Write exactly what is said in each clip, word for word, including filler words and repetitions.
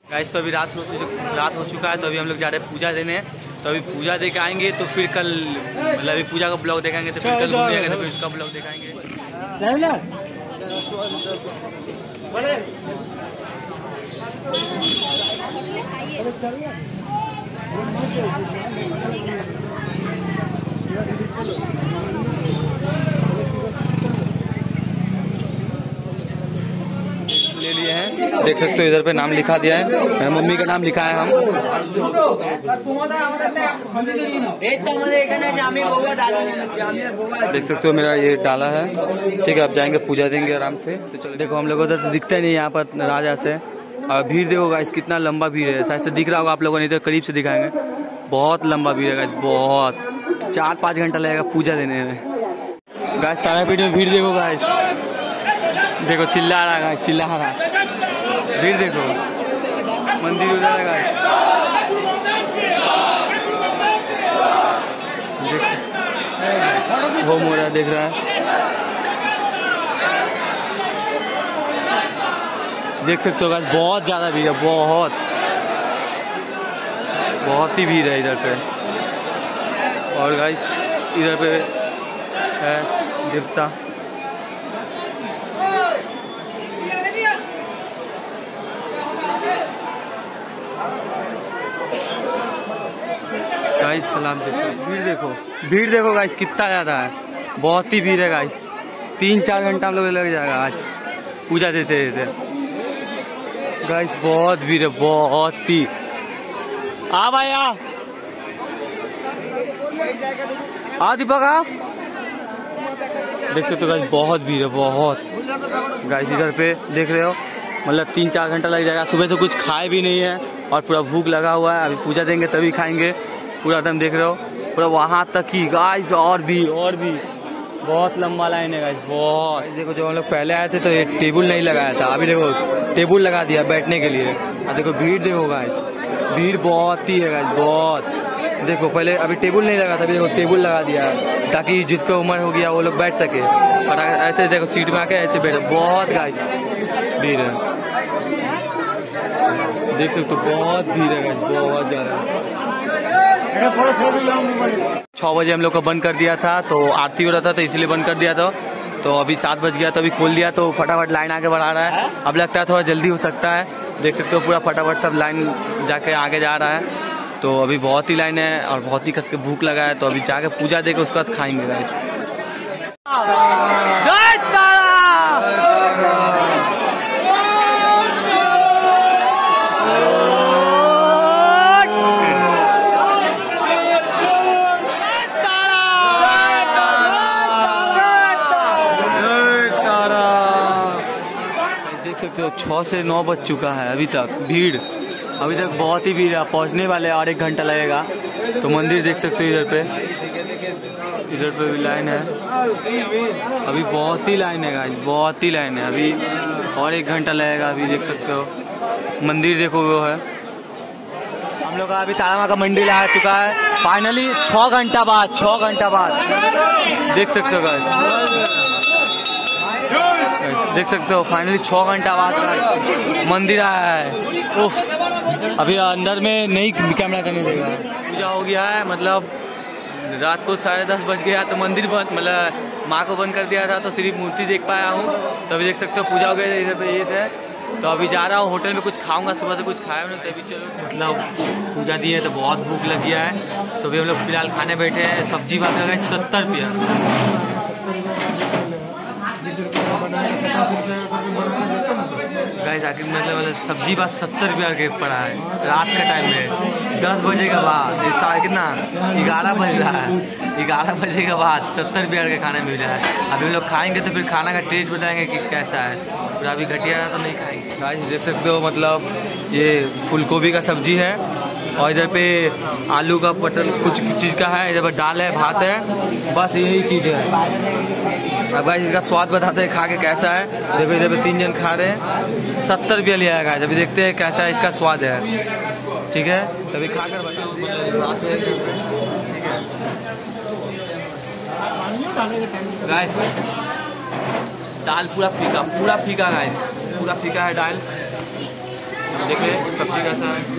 Guys तो अभी रात हो रात हो चुका है, तो अभी हम लोग जा रहे हैं पूजा देने। तो अभी पूजा दे के आएंगे तो फिर कल मतलब अभी पूजा का ब्लॉग दिखाएंगे, तो फिर कल घूमने जाएंगे तो फिर उसका ब्लॉग दिखाएंगे। ले लिए हैं, देख सकते हो इधर पे नाम लिखा दिया है, मेरा मम्मी का नाम लिखा है हम। देख सकते हो मेरा ये डाला है, ठीक है। अब जाएंगे पूजा देंगे आराम से। तो चलो देखो हम लोग उधर तो दिखते नहीं यहाँ पर राजा से, और भीड़ देखो गाइस कितना लंबा भीड़ है, शायद से दिख रहा होगा आप लोगों ने, इधर करीब से दिखाएंगे। बहुत लंबा भीड़ है गाइस, बहुत चार पाँच घंटा लगेगा पूजा देने में गाइस। तारापीठ में भीड़ देखो गाइस, देखो चिल्ला रहा है, चिल्ला रहा भीड़ देखो, मंदिर उधर है गाइस। वो मोरा देख रहा है, देख सकते हो गाइस बहुत ज्यादा भीड़ है, बहुत बहुत ही भीड़ है इधर पे। और गाइस इधर पे है देवता, गाइस सलाम देखो, भीड़ देखो, भीड़ देखो गाइस कितना ज्यादा है, बहुत ही भीड़ है गाइस। तीन चार घंटा हम लोग लग जाएगा आज पूजा देते देते गाइस, बहुत भीड़ है, बहुत ही। आ भाई आ आ दीपक आ, देख सकते हो गाइस बहुत भीड़ है, बहुत गाइस। इधर पे देख रहे हो मतलब तीन चार घंटा लग जाएगा, सुबह से कुछ खाए भी नहीं है और पूरा भूख लगा हुआ है। अभी पूजा देंगे तभी खाएंगे, पूरा एकदम देख रहे हो पूरा वहां तक ही गाइस। और भी और भी बहुत लंबा लाइन है गाइस, बहुत। देखो जब हम लोग पहले आए थे तो ये टेबल नहीं लगाया था, अभी देखो टेबल लगा दिया बैठने के लिए। और देखो भीड़ देखो गाइस, भीड़ बहुत ही है गाइस, बहुत। देखो पहले अभी टेबल नहीं लगा था, अभी देखो टेबल लगा दिया है ताकि जिसको उम्र हो गया वो लोग बैठ सके। और ऐसे देखो सीट में आके ऐसे बैठे, बहुत गाइस भीड़ है, देख सकते हो बहुत भीड़ है गाइस, बहुत ज्यादा। छह बजे हम लोग को बंद कर दिया था, तो आरती हो रहा था तो इसलिए बंद कर दिया था। तो अभी सात बज गया तो अभी खोल दिया, तो फटाफट लाइन आगे बढ़ा रहा है। अब लगता है थोड़ा जल्दी हो सकता है, देख सकते हो पूरा फटाफट सब लाइन जाके आगे जा रहा है। तो अभी बहुत ही लाइन है और बहुत ही कस के भूख लगा है, तो अभी जाके पूजा देकर उसके बाद खाएंगे गाइस। जय तारा। छह से नौ बज चुका है, अभी तक भीड़, अभी तक बहुत ही भीड़ है। पहुंचने वाले और एक घंटा लगेगा। तो मंदिर देख सकते हो इधर पे, इधर पे भी लाइन है, अभी बहुत ही लाइन है गाइस, बहुत ही लाइन है, अभी और एक घंटा लगेगा। अभी देख सकते हो मंदिर देखो वो है, हम लोग का अभी तारा माँ का मंदिर आ चुका है फाइनली, छह घंटा बाद, छह घंटा बाद देख सकते हो गाइस, देख सकते हो फाइनली छह घंटा बाद मंदिर आया है। उफ, अभी अंदर में नहीं कैमरा करने देगा। पूजा हो गया है, मतलब रात को साढ़े दस बज गया तो मंदिर बंद, मतलब माँ को बंद कर दिया था, तो सिर्फ मूर्ति देख पाया हूँ। तो अभी देख सकते हो पूजा हो गया, इधर पे ये थे। तो अभी जा रहा हूँ होटल में कुछ खाऊंगा, सुबह से कुछ खाया नहीं, तभी चलो मतलब पूजा दी है तो बहुत भूख लग गया है। तो अभी हम लोग फिलहाल खाने बैठे हैं। सब्जी बात है सत्तर रुपया गाइस, आखिर मतलब सब्जी बात सत्तर रुपया के पड़ा है रात के टाइम में, दस बजे के बाद, साढ़े कितना ग्यारह बज रहा है, ग्यारह बजे के बाद सत्तर रुपया के खाना मिल रहा है। अभी हम लोग खाएंगे तो फिर खाना का टेस्ट बताएंगे कि कैसा है, फिर अभी घटिया रहा तो नहीं खाएंगे। गाइस देख सकते हो मतलब ये फूल गोभी का सब्जी है, और इधर पे आलू का पटर कुछ चीज़ का है, इधर पे दाल है, भात है, बस यही चीज़ है। अब भाई इसका स्वाद बताते हैं खा के कैसा है। देखो इधर पे तीन जन खा रहे हैं, सत्तर रुपया लिया है। अभी देखते हैं कैसा इसका स्वाद है, ठीक है। तभी खा कर गाइस, दाल पूरा फीका, पूरा फीका गाइस, पूरा फीका है दाल। देखिए सब्जी कैसा है।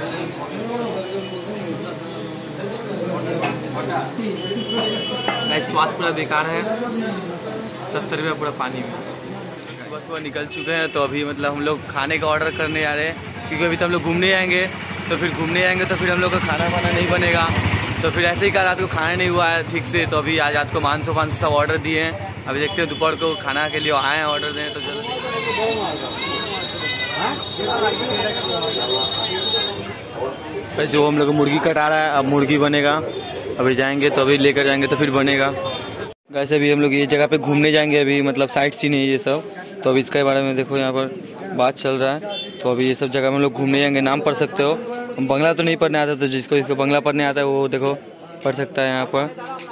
स्वाद पूरा बेकार है, सत्तर रुपये पूरा पानी में। बस वो निकल चुके हैं, तो अभी मतलब हम लोग खाने का ऑर्डर करने आ रहे हैं, क्योंकि अभी तो हम लोग घूमने आएंगे, तो फिर घूमने आएंगे तो फिर हम लोग का खाना वाना नहीं बनेगा। तो फिर ऐसे ही कल रात को खाना नहीं हुआ है ठीक से, तो अभी आज रात को मांसो वांसो सब ऑर्डर दिए हैं। अभी देखते हैं दोपहर को खाना के लिए आए हैं ऑर्डर दें तो जल्दी। वैसे वो हम लोग मुर्गी कटा रहा है, अब मुर्गी बनेगा। अभी जाएंगे तो अभी लेकर जाएंगे तो फिर बनेगा। वैसे भी हम लोग ये जगह पे घूमने जाएंगे, अभी मतलब साइट सीन है ये सब, तो अभी इसके बारे में देखो यहाँ पर बात चल रहा है। तो अभी ये सब जगह में हम लोग घूमने जाएंगे, नाम पढ़ सकते हो। बंगला तो नहीं पढ़ने आता, तो जिसको जिसको बंगला पढ़ने आता है वो देखो पढ़ सकता है यहाँ पर,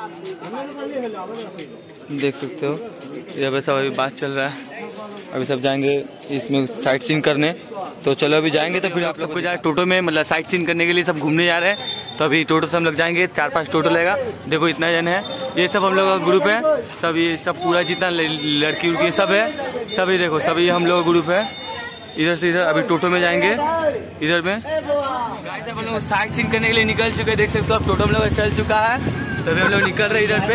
देख सकते हो। यहाँ पे सब अभी बात चल रहा है, अभी सब जाएंगे इसमें साइट सीन करने। तो चलो अभी जाएंगे तो फिर आप सबको जाए टोटो में, मतलब साइट सीन करने के लिए सब घूमने जा रहे हैं। तो अभी टोटो से हम लोग जाएंगे, चार पांच टोटो लगेगा। देखो इतना जन है, ये सब हम लोग का ग्रुप है सब, ये सब पूरा जितना लड़की उड़की सब है सब, ये देखो सब ये हम लोग का ग्रुप है। इधर से इधर अभी टोटो में जाएंगे, इधर में गाइस हम लोग साइट सीन करने के लिए निकल चुके हैं, देख सकते हो। अब टोटो हम लोग चल चुका है, तो अभी हम लोग निकल रहे इधर पे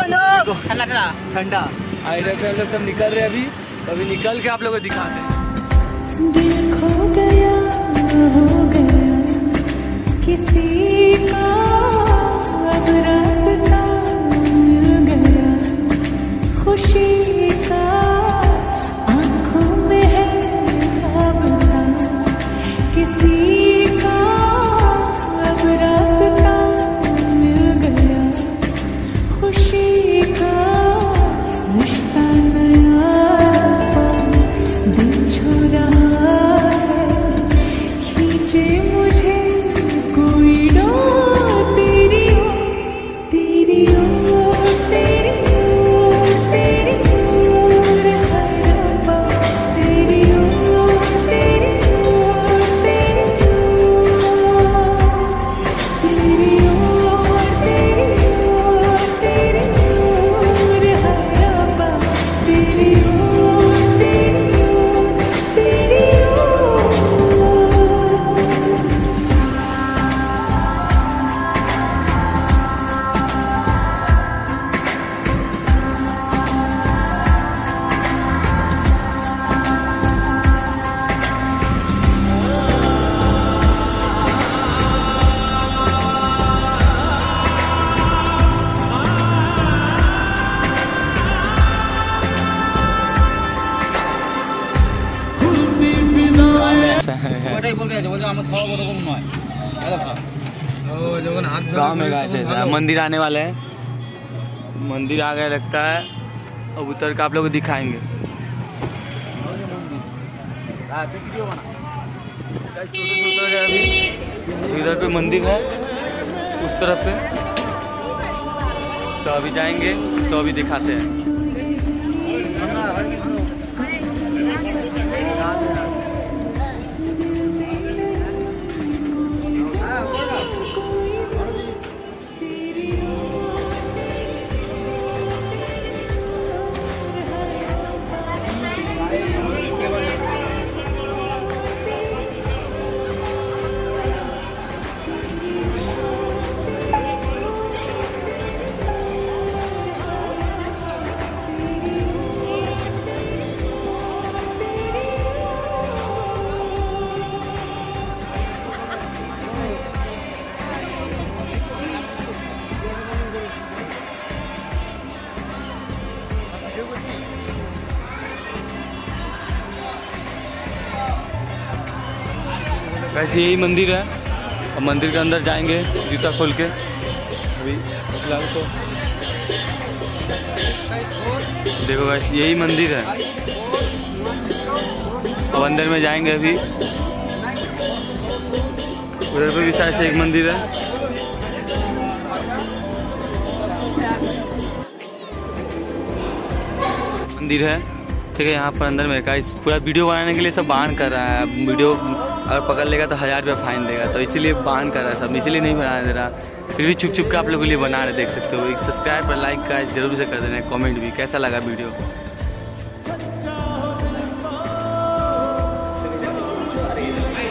ठंडा, इधर पे हम लोग सब निकल रहे अभी। तो अभी निकल के आप लोगों को दिखाते हैं। दिल खो गया हो गया किसी का, अब रास्ता मिल गया खुशी का, आँखों में है ख्वाब सा किसी का, अब रास्ता मिल गया खुशी का, रिश्ता नया दिल छू रहा है, खींचे मुझे कोई डोर, तेरी ओर तेरी ओर तेरी ओर तेरी ओर है रब्बा, तेरी ओर तेरी ओर तेरी ओर तेरी ओर तेरी ओर तेरी ओर है रब्बा, तेरी ओर तेरी ओर तेरी ओर। गाँव में गाय मंदिर आने वाले हैं, मंदिर आ गया लगता है। अब उतर के आप लोग को दिखाएंगे। अभी इधर पे मंदिर है उस तरफ पे, तो अभी जाएंगे तो अभी दिखाते हैं। वैसे यही मंदिर है, अब मंदिर के अंदर जाएंगे जूता खोल के। अभी फिलहाल तो देखो वैसे यही मंदिर है, अब अंदर में जाएंगे। अभी उधर पे भी शायद से एक मंदिर है। मंदिर है ठीक है, यहाँ पर अंदर में का इस पूरा वीडियो बनाने के लिए सब बान कर रहा है। वीडियो अगर पकड़ लेगा तो हजार रुपया फाइन देगा, तो इसीलिए बान कर रहा है सब, इसीलिए नहीं बनाने दे रहा। फिर भी छुप छुप के आप लोगों के लिए बना रहे, देख सकते हो। एक सब्सक्राइब और लाइक का जरूर से कर देना, कमेंट भी कैसा लगा वीडियो।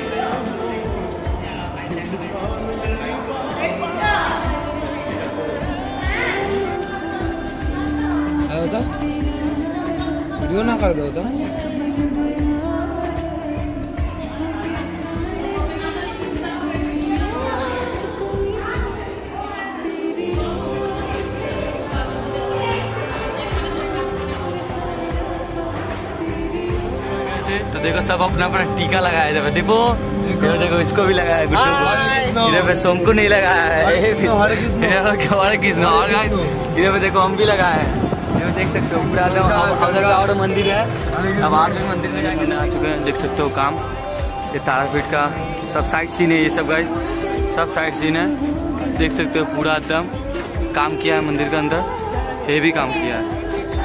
कर दो तो तो देखो सब अपना अपना टीका लगाया है। देखो देखो देखो इसको भी लगाया है, गुड्डू को। इधर पे सोम को नहीं लगाया है, इधर पे देखो हम भी लगाए हैं। ये देख सकते हो पूरा उधर और मंदिर है। अब आप भी मंदिर में जाके आ चुके हैं, देख सकते हो काम। ये तारापीठ का सब साइड सीन है, ये सब गाइस सब साइड सीन है। देख सकते हो पूरा एकदम काम किया है मंदिर के अंदर, ये भी काम किया है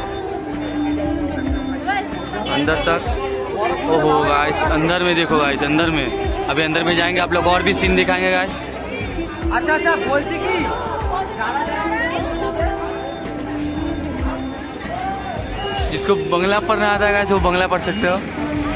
अंदर तक। ओहो गाइस अंदर में देखो गाइस, अंदर में अभी अंदर में जाएंगे आप लोग और भी सीन दिखाएंगे गाइस। अच्छा अच्छा बोलती की जिसको बंगला पढ़ना आता है गाइस वो बंगला पढ़ सकते हो।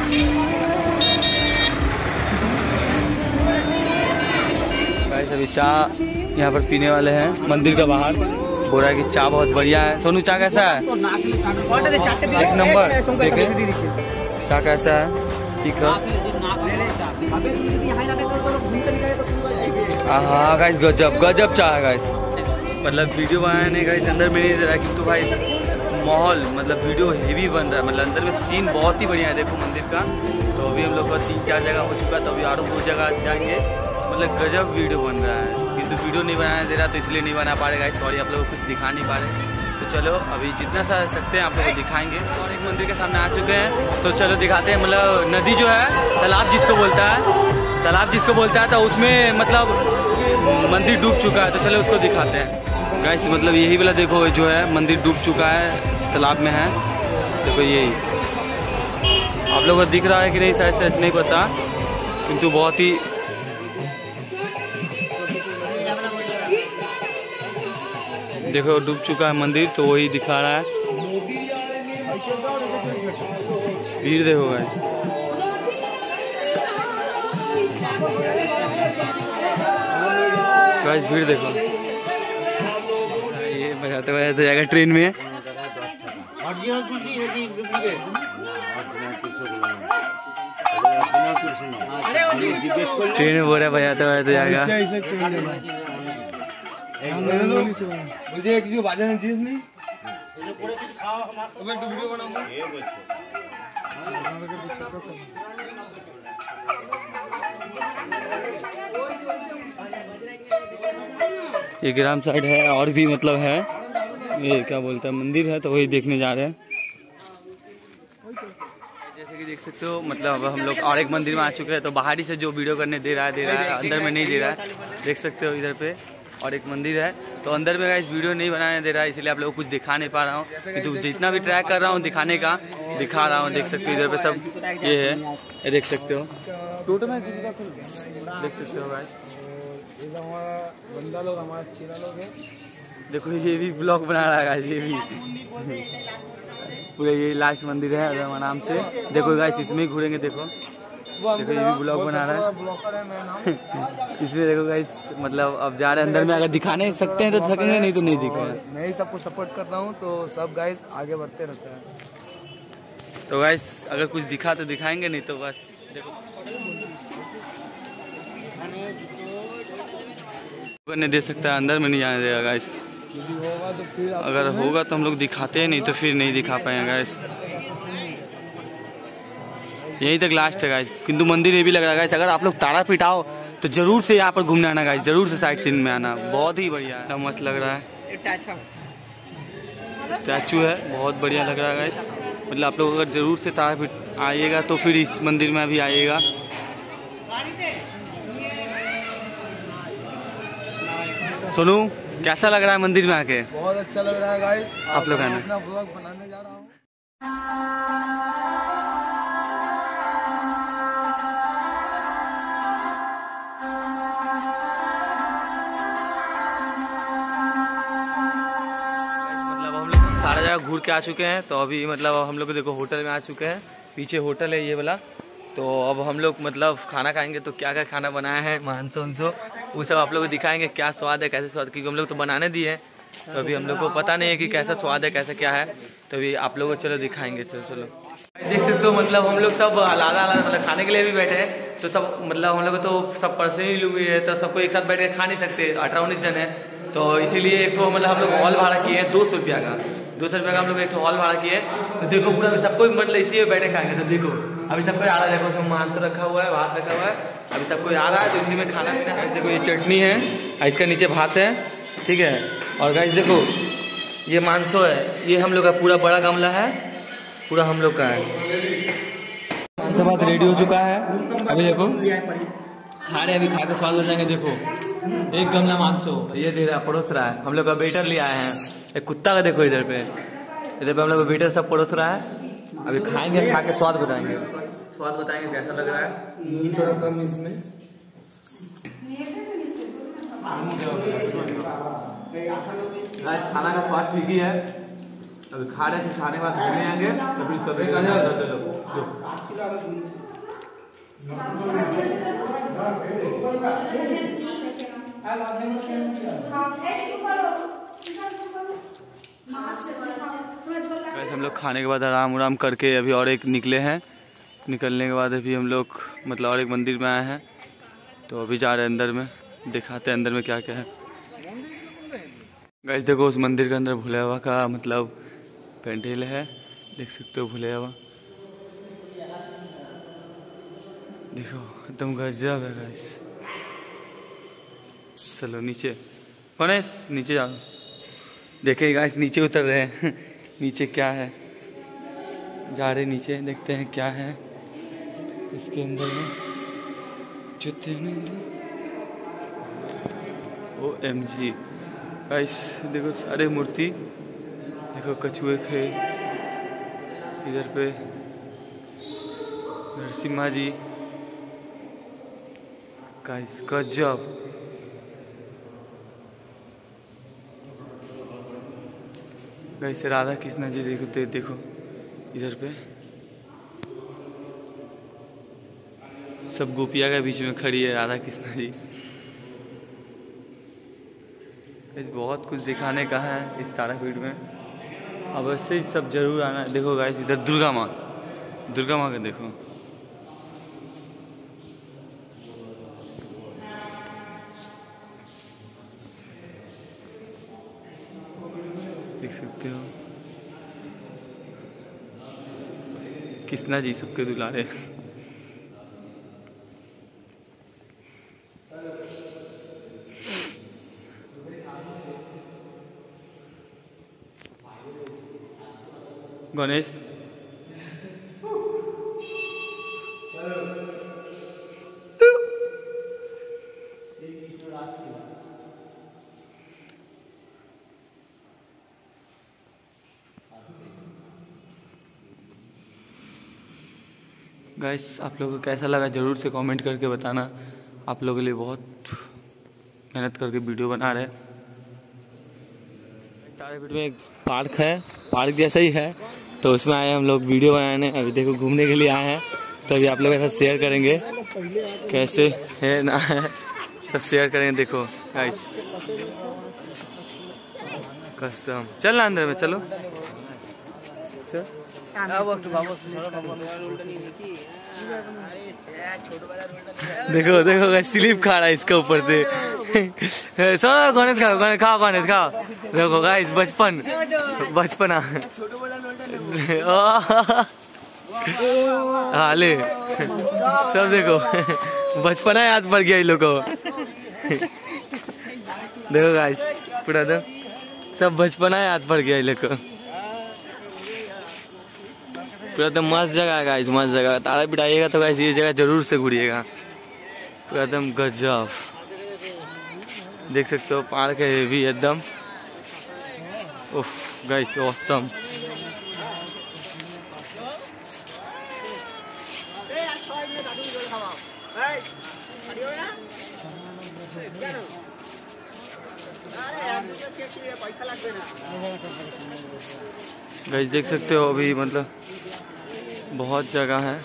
गाइस अभी चाय यहाँ पर पीने वाले हैं मंदिर के बाहर। बोल रहा है कि चाय बहुत बढ़िया है। सोनू चाय कैसा है? एक नंबर। देखे चाय कैसा है? ठीक है। हाँ गाइस गजब गजब चाय है गाइस। मतलब वीडियो बनाने गाइस अंदर में नहीं दे रहा है क्योंकि भाई माहौल मतलब वीडियो हेवी बन रहा है। मतलब अंदर में सीन बहुत ही बढ़िया है देखो मंदिर का। तो अभी हम लोग का तीन चार जगह हो चुका है, तो अभी और दो जगह जाएंगे। मतलब गजब वीडियो बन रहा है किंतु वीडियो नहीं बनाने दे रहा तो इसलिए नहीं बना पा रहे गाइस। सॉरी आप लोगों को कुछ दिखा नहीं पा रहे। तो चलो अभी जितना सा सकते हैं आप लोग को दिखाएंगे। और एक मंदिर के सामने आ चुके हैं तो चलो दिखाते हैं। मतलब नदी जो है तालाब जिसको बोलता है, तालाब जिसको बोलता है तो उसमें मतलब मंदिर डूब चुका है। तो चलो उसको दिखाते हैं गाइस। मतलब यही वाला देखो जो है मंदिर डूब चुका है, तालाब में है। देखो यही आप लोगों को दिख रहा है कि नहीं शायद से नहीं पता, किंतु बहुत ही देखो डूब चुका है मंदिर। तो वही दिखा रहा है। भीड़ देखो गाइस, गाइस भीड़ देखो। ये बजाते बजाते जाएगा ट्रेन में। ट्रेन में बोल रहा बजाते बजाते जाएगा। मुझे एक जो बाजा चीज नहीं ये ग्राम साइड है और भी मतलब है। ये क्या बोलता है मंदिर है तो वही देखने जा रहे हैं। जैसे कि देख सकते हो मतलब अब हम लोग और एक मंदिर में आ चुके हैं। तो बाहरी से जो वीडियो करने दे रहा है दे रहा है, अंदर में नहीं दे रहा है। देख सकते हो इधर पे और एक मंदिर है तो अंदर में गाइस वीडियो नहीं बनाने दे रहा है, इसलिए आप लोगों को कुछ दिखा नहीं पा रहा हूँ। किंतु जितना भी ट्राई कर रहा हूँ दिखाने का दिखा रहा हूँ। देख सकते हो इधर पे सब ये है, ये देख सकते हो टोटो में देख सकते हो गाइस। बंदा लोग हमारा चीना लोग है। देखो ये भी ब्लॉग बना रहा है गाइस। ये भी पूरा ये लास्ट मंदिर है नाम से। देखो गाइस इसमें ही घूरेंगे। देखो देखो ये भी ब्लॉग बना रहा है। इसमें देखो गाइस मतलब अब जा रहे हैं अंदर में। अगर दिखाने सकते हैं तो थकेंगे, नहीं तो नहीं दिखेगा। मैं ही सबको सपोर्ट कर रहा हूँ तो सब गाइस आगे बढ़ते रहते हैं। तो गाइस अगर कुछ दिखा तो दिखाएंगे, नहीं तो बस देखो नहीं दे सकता, अंदर में नहीं जाने देगा गाइस। होगा तो फिर अगर होगा तो हम लोग दिखाते हैं, नहीं तो फिर नहीं दिखा पाएंगे गाइस। यहीं तक लास्ट है गाइस। किंतु मंदिर ये भी लग रहा है गाइस। अगर आप लोग तारापीठ आओ तो जरूर से यहाँ पर घूमने आना गाइस, जरूर से साइड सीन में आना। बहुत ही बढ़िया है, मस्त लग रहा है। स्टैचू है, बहुत बढ़िया लग रहा है गाइस। मतलब आप लोग अगर जरूर से तारापीठ आइएगा तो फिर इस मंदिर में भी आइएगा। सोनू कैसा लग रहा है मंदिर में आके? बहुत अच्छा लग रहा है गाइस। आप लोग आना। अपना ब्लॉग बनाने जा रहा हूँ। मतलब हम लोग सारा जगह घूर के आ चुके हैं। तो अभी मतलब हम लोग देखो होटल में आ चुके हैं। पीछे होटल है ये वाला। तो अब हम लोग मतलब खाना खाएंगे। तो क्या क्या खाना बनाया है मानसो उनसो वो सब आप लोग को दिखाएंगे। क्या स्वाद है, कैसे स्वाद, क्योंकि हम लोग तो बनाने दिए हैं। तो अभी हम लोग को पता नहीं है कि कैसा स्वाद है, कैसा क्या है। तो अभी आप लोग को चलो दिखाएंगे। चलो चलो देख सकते हो मतलब हम लोग सब आलादा आलादा मतलब खाने के लिए भी बैठे हैं, तो सब मतलब हम लोग तो सब पर्सनली लोग भी है, तो सबको एक साथ बैठ के खा नहीं सकते, अठारह उन्नीस जन है, तो इसीलिए एक तो मतलब हम लोग हॉल भाड़ा किए हैं दो सौ रुपया का दो सौ रुपया का हम लोग एक हॉल भाड़ा किए। तो देखो पूरा सबको मतलब इसी में बैठे खाएंगे। तो देखो अभी सबको आ रहा है, देखो उसमें मांस रखा हुआ है, भात रखा हुआ है, अभी सबको आ रहा है, तो इसी में खाना पीना है। देखो ये चटनी है, इसका नीचे भात है, ठीक है। और गाइस देखो ये मांसो है, ये हम लोग का पूरा बड़ा गमला है, पूरा हम लोग का है। मांसो भात रेडी हो चुका है, अभी देखो खा रहे, अभी खा के स्वाद हो जाएंगे। देखो एक गमला मांसो ये दे रहा परोस रहा है, हम लोग का वेटर ले आए हैं, एक कुत्ता का देखो इधर पे, इधर पे हम लोग वेटर सब परोस रहा है। अभी खाएंगे, खा के स्वाद बताएंगे, स्वाद बताएंगे कैसा लग रहा है। थोड़ा कम इसमें खाना का स्वाद ठीक ही है। अभी खा रहे हैं, खाने के बाद घूमने आएंगे, तभी सब हम लोग खाने के बाद आराम उराम करके अभी और एक निकले हैं। निकलने के बाद अभी हम लोग मतलब और एक मंदिर में आए हैं, तो अभी जा रहे हैं अंदर में, दिखाते हैं अंदर में क्या क्या है। गाइस देखो उस मंदिर के अंदर भोले बाबा का मतलब पेंडल है, देख सकते हो भोले बाबा, देखो एकदम गजब है गाइस। चलो नीचे, कौन है नीचे जाओ, देखे गाइस नीचे उतर रहे हैं नीचे क्या है, जा रहे नीचे, देखते हैं क्या है इसके अंदर में। जूते ओ एम जी गाइस, देखो सारे मूर्ति, देखो कछुए के इधर पे, नरसिम्हा जी गाइस गजब। गाइस राधा कृष्ण जी देखो, देखो इधर पे सब गोपिया के बीच में खड़ी है राधा कृष्ण जी। बहुत कुछ दिखाने का है इस तारापीठ में, अवश्य सब जरूर आना। देखो गाइस इधर दुर्गा माँ, दुर्गा माँ का देखो, देख सकते हो कृष्णा जी सबके दुलारे। गणेश गाइस आप लोगों को कैसा लगा जरूर से कमेंट करके बताना। आप लोगों के लिए बहुत मेहनत करके वीडियो बना रहे हैं। तारापीठ में एक पार्क है, पार्क जैसा ही है, तो उसमें आए हम लोग वीडियो बनाने। अभी देखो घूमने के लिए आए हैं, तो अभी आप लोग के साथ शेयर करेंगे कैसे है ना है, सब शेयर करेंगे। देखो गाइस कसम, चल ना अंदर में, चलो चल। देखो देखो गाइस स्लिप खा रहा है इसके ऊपर से सुनो गणेश खाओ, गणेश खाओ, गणेश खाओ। देखो गाइस बचपन बचपना हाँ ले सब देखो बचपना याद पड़ गया इन लोग को। देखो गाइस पूरा दम सब बचपना याद पड़ गया इन लोग को। पूरा तो मस्त जगह है गाइस, मस्त जगह। तारापीठ आइएगा तो गाइस ये जगह जरूर से घूरिएगा, पूरा एकदम गजब। देख सकते हो पार्क है भी एकदम, उफ गाइस ऑसम। गाइस देख सकते हो अभी मतलब बहुत जगह है।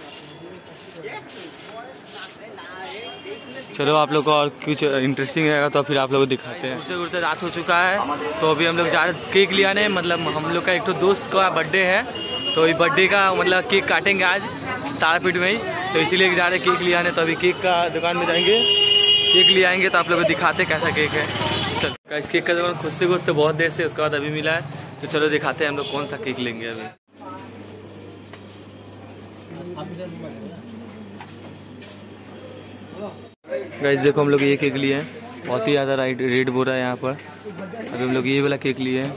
चलो आप लोग को और कुछ इंटरेस्टिंग रहेगा तो फिर आप लोग को दिखाते हैं। घूरते घूरते रात हो चुका है, तो अभी हम लोग जा रहे केक ले आने, मतलब हम लोग का एक तो दोस्त का बर्थडे है, तो ये बर्थडे का मतलब केक काटेंगे आज तारापीठ में ही, तो इसीलिए जा रहे केक ले आने। तो अभी केक का दुकान में जाएंगे, केक ले आएंगे तो आप लोग को दिखाते कैसा केक है। चलो इस केक का दुकान खोजते खोजते बहुत देर से, उसके बाद अभी मिला है, तो चलो दिखाते हैं हम लोग कौन सा केक लेंगे अभी। गाइस देखो हम लोग ये केक लिए हैं, बहुत ही ज़्यादा राइट रेट बोल रहा है यहाँ पर। अभी हम लोग ये वाला केक लिए हैं,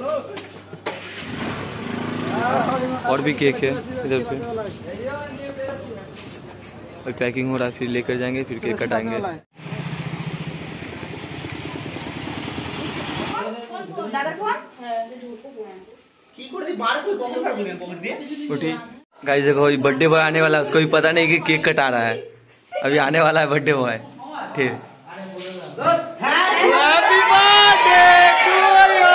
और भी केक है इधर पे, और पैकिंग हो रहा है, फिर लेकर जाएंगे, फिर केक कटाएंगे। गाइस देखो ये बर्थडे बॉय आने वाला है, उसको भी पता नहीं कि केक कटा रहा है, अभी आने वाला है बर्थडे बॉय। ठीक happy birthday to you,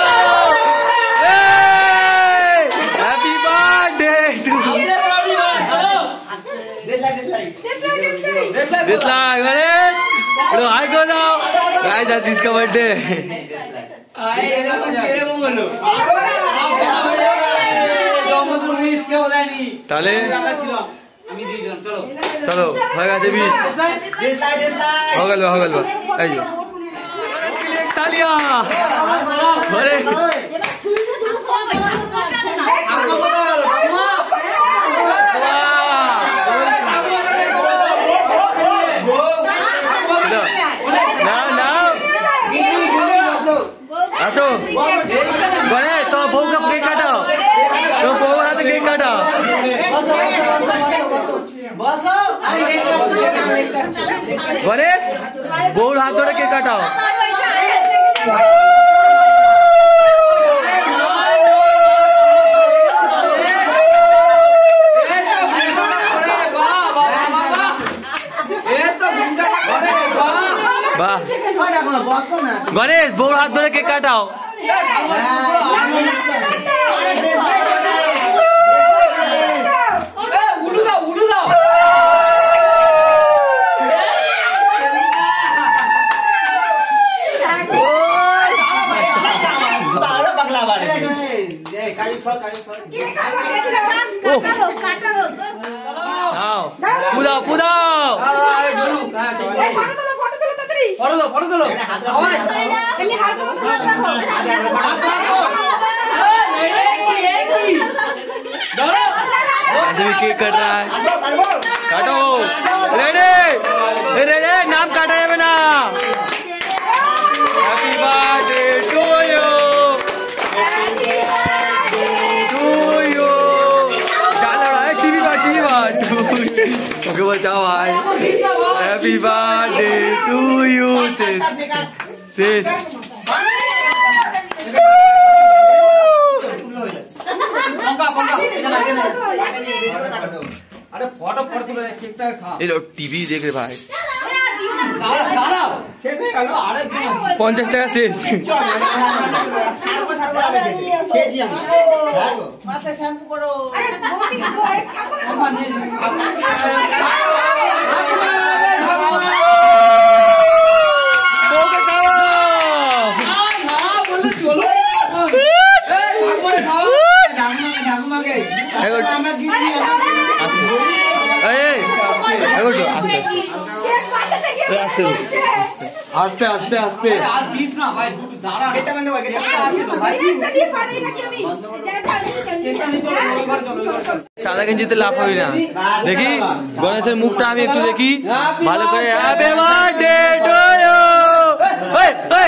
happy birthday to this like Ganesh लो हाय को जाओ। गाइस आज इसका बर्थडे তাহলে চলো হয়ে গেছে বিশ हो गल हो गल এই যে তালিয়া আরে না না আসো গনে তো বউ का केक काटो, तो बहू हाथ केक काटो। गणेश बहू हाथ धरे केक काटाओ। गणेश बहू हाथ धरे केक काटाओ। पूरा पूरा केक कट रहा है, काटो रेडे रेडे नाम काटा है बना। Happy birthday to you to you. चलो टीवी बात टीवी बात ओके बचाओ भाई। हैप्पी बर्थडे टू यू से से अरे फोटो फोटो केकटा खा ये लो टीवी देख रहे भाई। पचास টাকা শেষ। আস্তে আস্তে আস্তে আজ দিস না ভাই, দুটো দাঁড়া এটা বন্ধ করে এটা আছে তো ভাই, একটা দিয়ে পারি নাকি আমি সাদা গেঞ্জিতে লাভ হবে না। দেখি গণেশের মুখটা আমি একটু দেখি ভালো করে। Happy birthday to you. ওই ওই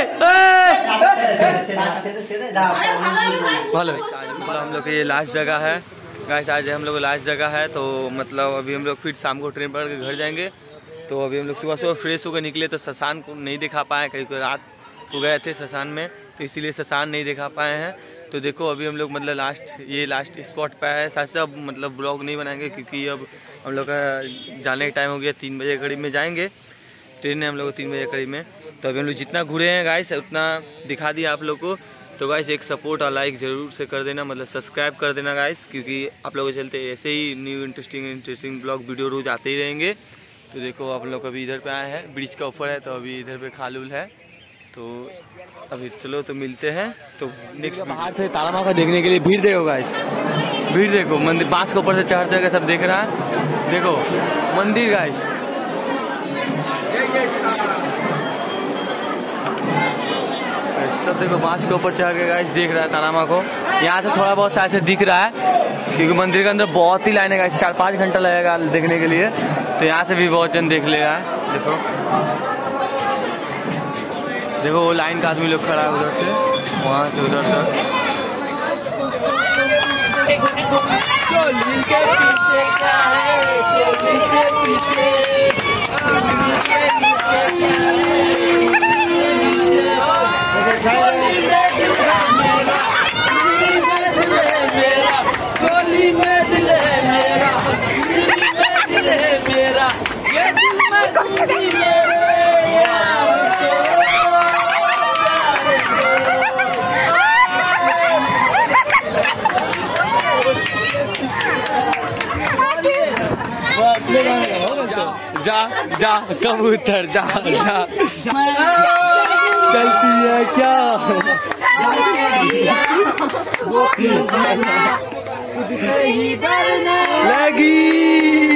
ভালো हम लोग ये लास्ट जगह है गाइस, आज हम लोग लास्ट जगह है, तो मतलब अभी हम लोग फिर शाम को ट्रेन पकड़ के घर जाएंगे। तो अभी हम लोग सुबह सुबह फ्रेश होकर निकले, तो शशान को नहीं दिखा पाए, कहीं को रात को गए थे शशान में, तो इसीलिए शशान नहीं दिखा पाए हैं। तो देखो अभी हम लोग मतलब लास्ट ये लास्ट स्पॉट पे है। साथ से अब मतलब ब्लॉग नहीं बनाएंगे क्योंकि अब हम लोग का जाने का टाइम हो गया, तीन बजे करीब में जाएंगे, ट्रेन है हम लोग तीन बजे करीब में। तो अभी हम लोग जितना घूरे हैं गाइस उतना दिखा दिया आप लोग को। तो गाइस एक सपोर्ट और लाइक ज़रूर से कर देना, मतलब सब्सक्राइब कर देना गाइस, क्योंकि आप लोगों के चलते ऐसे ही new interesting interesting blog video रोज आते ही रहेंगे। तो देखो आप लोग अभी इधर पे आए हैं, ब्रिज का ऑफर है, तो अभी इधर पे खाल उल है, तो अभी चलो तो मिलते हैं। तो नेक्स्ट बाहर से तारा माँ का देखने के लिए भीड़ देखो गाइस। भीड़ देखो, मंदिर बांस के ऊपर से चढ़ चढ़ के सब देख रहा है। देखो मंदिर गाइस, सब देखो बांस के ऊपर चढ़ के गाइस देख रहा है तारा माँ को। यहाँ से थोड़ा बहुत शायद से दिख रहा है, क्योंकि मंदिर के अंदर बहुत ही लाइन है गाइस, चार पाँच घंटा लगेगा देखने के लिए। तो यहाँ से भी बहुत जन देख लेगा। देखो देखो वो लाइन का आदमी लोग खड़ा है उधर से, वहाँ से उधर तक। जा जा कबूतर जा जा, चलती है क्या लगी।